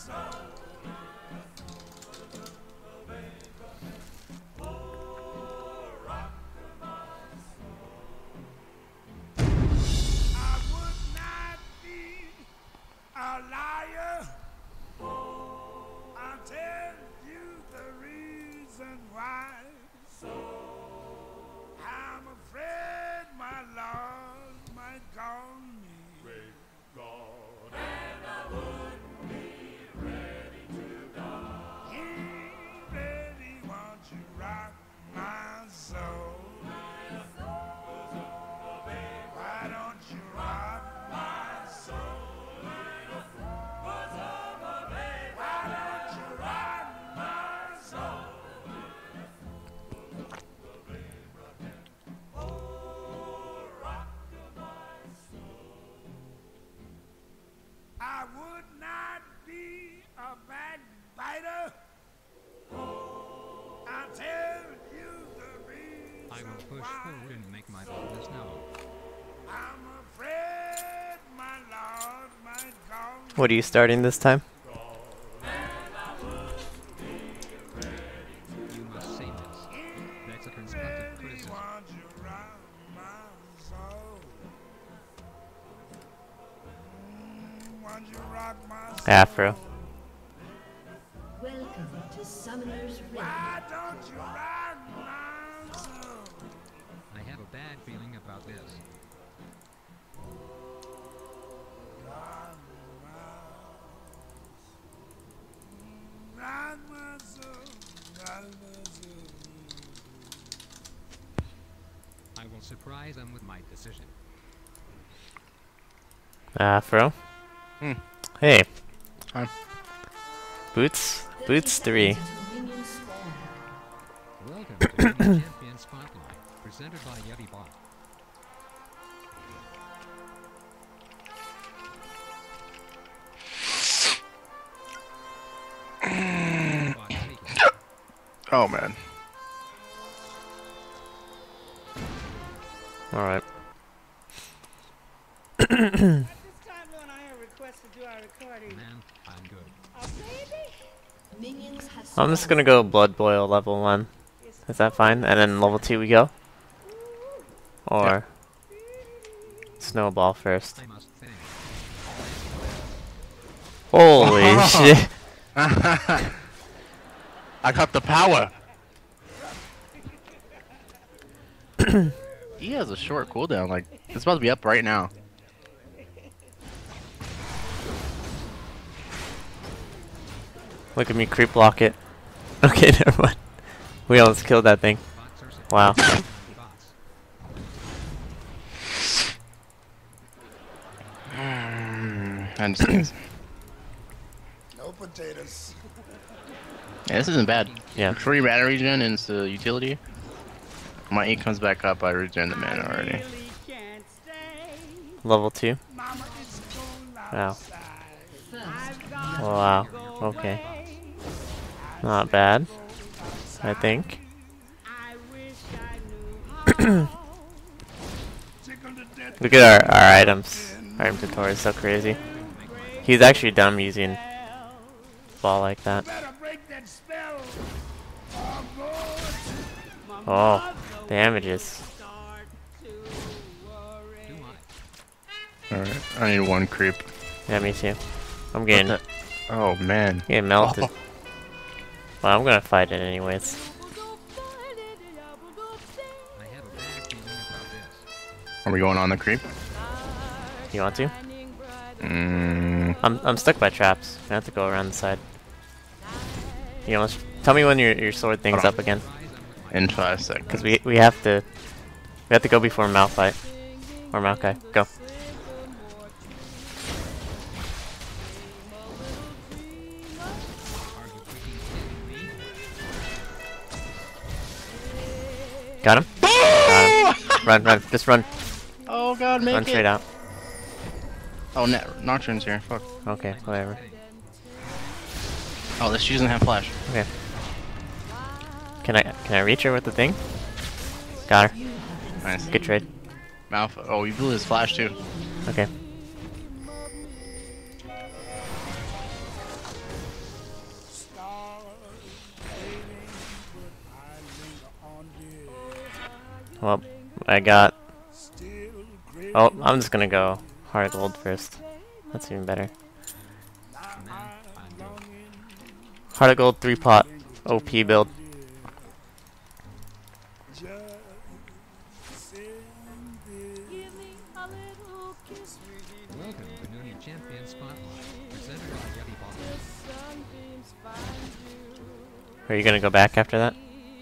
A liar. I'll tell you the reason why. I'm afraid my Lord might call me. Great God. And I wouldn't be ready to die. He really wants you rock my soul. Why don't you rock my soul? I would not be a backbiter. I'll tell you the reason I will push why. forward and make my business known. I'm afraid my Lord might call me. What are you starting this time? You must say this. That's a constructive criticism. Want you round my soul. Want you rock my soul. Afro. Welcome to Summoner's Rift. Why don't you rock my soul? I have a bad feeling about this. Rock my soul. Rock my soul. I will surprise them with my decision. Afro. Hmm. Hey. Hi. Boots 3. Minion spawn. Welcome to the Champion Spotlight, presented by Yeti Bot. Oh man. Alright. At this time, Lord, I have requests to do our recording. Man, I'm good. Oh, baby. Minions have I'm just gonna go Blood Boil level 1. Is that fine? And then level 2 we go? Or Snowball first. I must think. Holy shit. I got the power. He has a short cooldown. Like it's about to be up right now. Look at me creep block it. Okay, never mind. We almost killed that thing. Bots are Wow. bots. And sneeze. No potatoes. Yeah, this isn't bad. Yeah. Free mana regen into utility. My E comes back up. I regen the mana already. Really can't stay. Level 2. Mama, it's cold Wow. outside. I've got Wow. to go Okay. away. Not bad. I think. I wish I knew how. Tickled to death. Look at our items. Our inventory is so crazy. He's actually dumb using ball like that. Better break that spell. Oh, good. Oh, damages. Start to worry. Do I? Alright. I need one creep. Yeah, me too. I'm getting Oh man. melted. Well, I'm gonna fight it anyways. I have a bad feeling about this. Are we going on the creep? You want to? Mm, I'm stuck by traps. I have to go around the side. You almost tell me when your sword thing's Hold on. up again, in 5 seconds. because we have to go before Malphite or Maokai. Go. Are you freaking kidding me? Got him. Got him. Run, just run. Oh god, make Run it. straight out. Oh, Nocturne's here. Fuck. Okay, whatever. Oh, she doesn't have flash. Okay. Can I reach her with the thing? Got her. Nice. Good trade. Malphite. Oh, you blew his flash too. Okay. Well, I got. Oh, I'm just gonna go Heart of Gold first. That's even better. Heart of Gold 3-pot OP build. Welcome to Noonie Champion Spotlight, presented by Yeti Boss. Are you gonna go back after that?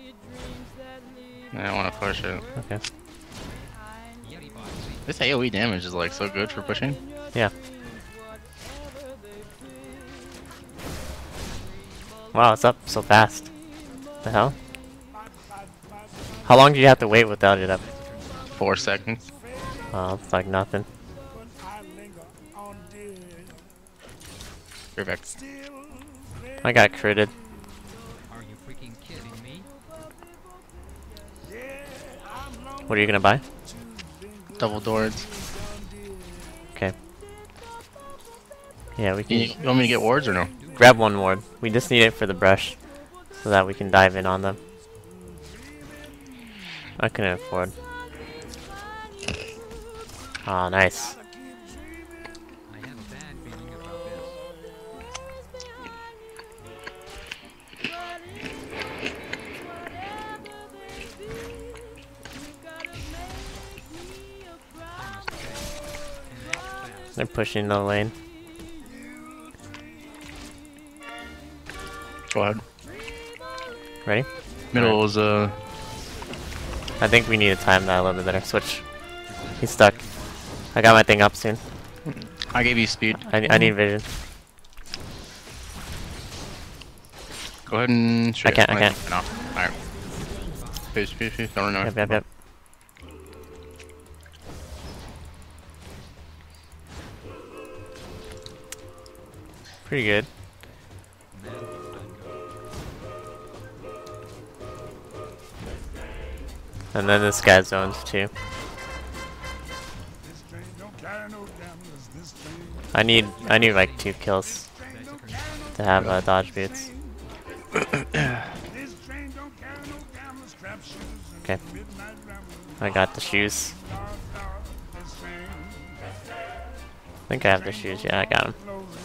I don't want to push it. Okay. Yeti Boss. This AoE damage is like so good for pushing. Yeah. Wow, it's up so fast. The hell? How long do you have to wait without it up? 4 seconds. Oh, it's like nothing. Perfect. I got critted. Are you freaking kidding me? What are you gonna buy? Double doors. Okay. Yeah, we You can want me to get wards or no? grab one ward. We just need it for the brush, so that we can dive in on them. I can afford. Oh, nice. I have a bad feeling about this. Almost okay. And act fast. They're pushing the lane. Go ahead. Ready? Middle is I think we need to time that a little bit better. Switch. He's stuck. I got my thing up soon. I gave you speed. I need vision. Go ahead and shoot. I can't. No. Alright. Peace. Don't run away. Yep. Pretty good. And then this guy zones too. I need like 2 kills to have dodge boots. Okay. I got the shoes. I think I have the shoes. Yeah, I got them.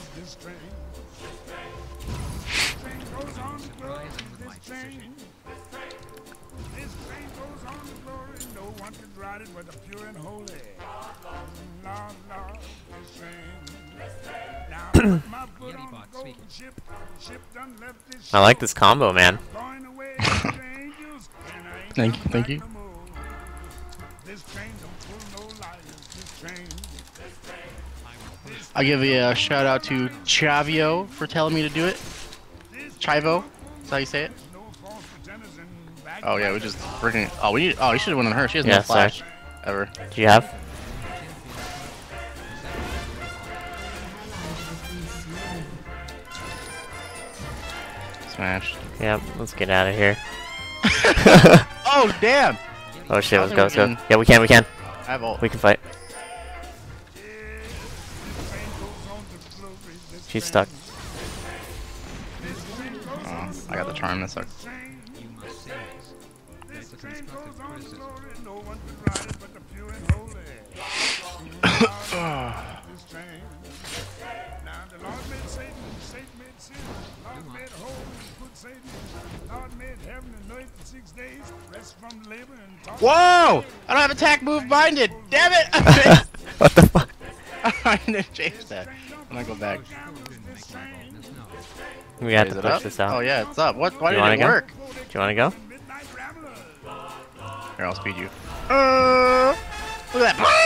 Surprising with my precision. Yeti Box speaking. I like this combo, man. Thank you. I give a shout out to Chavio for telling me to do it. Chivo, that's how you say it. Oh yeah, we just freaking. Oh, we need. Oh, you should have went on her. She has Yeah, no flash ever. Do you have? Smash. Yep. Let's get out of here. Oh damn! Oh shit! Let's I go. was Let's go. thinking- Yeah, we can. I have ult. We can fight. She's stuck. Oh, I got the charm. That sucks. You must say this. That's a constructive criticism. Whoa! I don't have attack move binded. Damn it! What the fuck? I didn't change that. I'm gonna go back. Didn't make my boldness known. We have Is to it push up? this out. Oh yeah, it's up. What? Why You did wanna it go? work? Do you want to go? Here, I'll speed you. Look at that.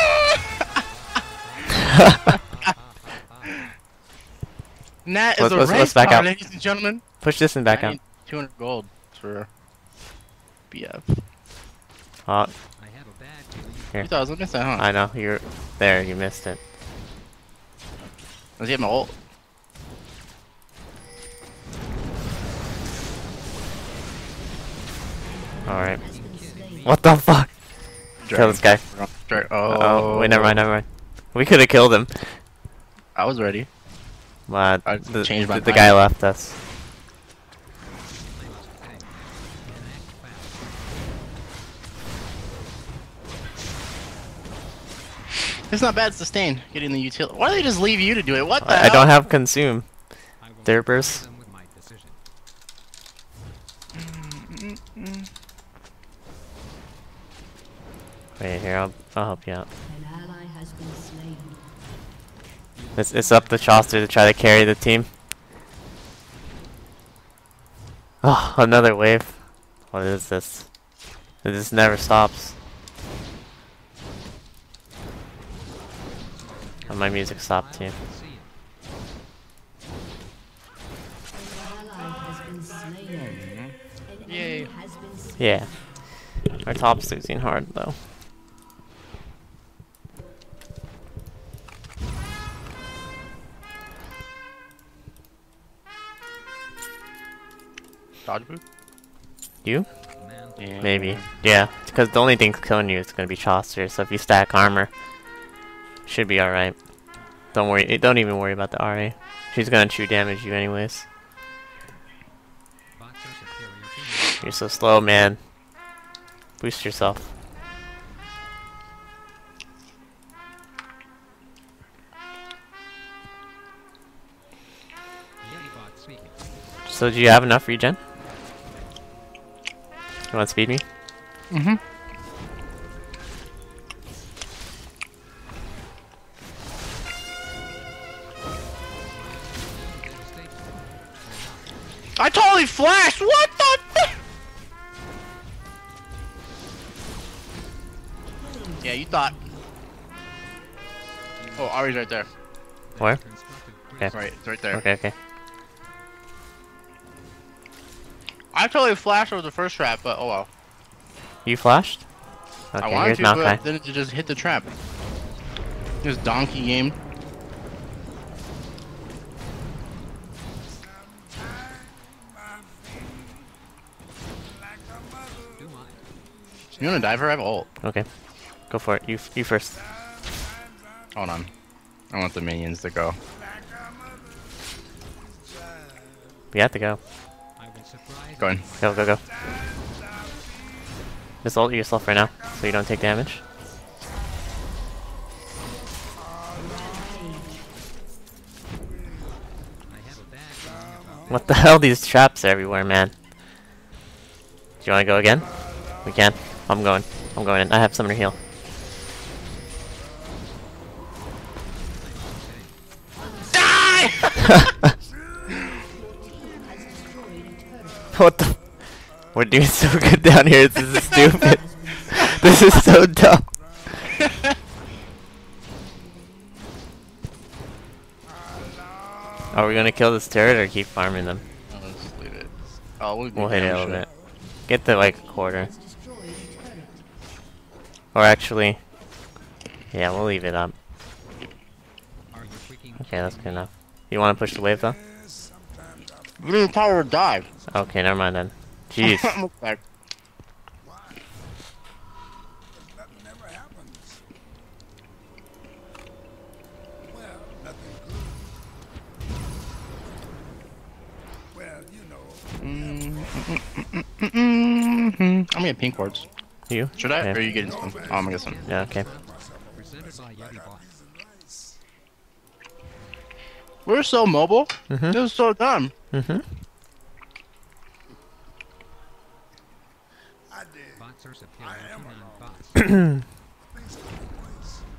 Nat is Let's- a let's race back car, out. ladies and gentlemen. Push this and back I out. need 200 gold for BF. Oh, I have a bad feeling. Here. 2,000, missed that, huh? I know. You're there. You missed it. Does he have my ult? All right. What the fuck? Kill this guy. Oh, Wait, never mind. We could have killed him. I was ready. But I the changed my the mind. guy left us. I must pay. And act fast. It's not bad sustain getting the utility. Why do they just leave you to do it? What the I hell? don't have consume. I will Derpers. them with my decision. Wait here, I'll help you out. An ally has been slain. It's up to Chaucer to try to carry the team. Oh, another wave. What is this? This never stops. Oh, my music stopped too. See you. An ally has been slain. An Yay. enemy has been slain. Yeah. Our top's losing hard though. Dodge boot? You? Man, Yeah. Maybe. Yeah. Because the only thing killing you is gonna be Chaucer, so if you stack armor, should be alright. Don't worry, don't even worry about the RA. She's gonna true damage you anyways. bots are superior to me. You're so slow, man. Boost yourself. Yeti bot speaking. So do you have enough regen? You want to speed me? Mm-hmm. I totally flashed! What the? Yeah, you thought. Oh, Ari's right there. Where? Constructed Okay. Right, it's right there. Okay, okay. I totally flashed over the first trap, but oh well. You flashed? I Okay, wanted here's to, Maokai. but then it just hit the trap. Just donkey game. Do mine. You wanna dive her? I have ult. Okay. Go for it. You first. Hold on. I want the minions to go. We have to go. I will surprise Going. Go, go, go. Just ult yourself right now, so you don't take damage. I have a bad feeling about What the hell? These traps are everywhere, man. Do you want to go again? We can. I'm going. I'm going in. I have summoner heal. What the? We're doing so good down here. This is stupid. This is so dumb. Are we gonna kill this turret or keep farming them? Oh, let's leave it. Oh, We'll hit it a little bit. Get the like quarter. Destroyed a turret. Or actually, yeah, we'll leave it up. Are you freaking Okay, that's good enough. You want to push the wave though? We need power to dive. Okay, never mind then. Jeez. Like, Nothing ever happens. Well, nothing good. Well, you know. I'm getting pink wards. You? Should I? Okay. Or are you getting some? Oh, I'm gonna get some. Yeah, okay. presented by Yeti bot? We're so mobile. Mhm. This is so dumb. Mhm. I did. Bots are I superior am to a non-bots. Things take place.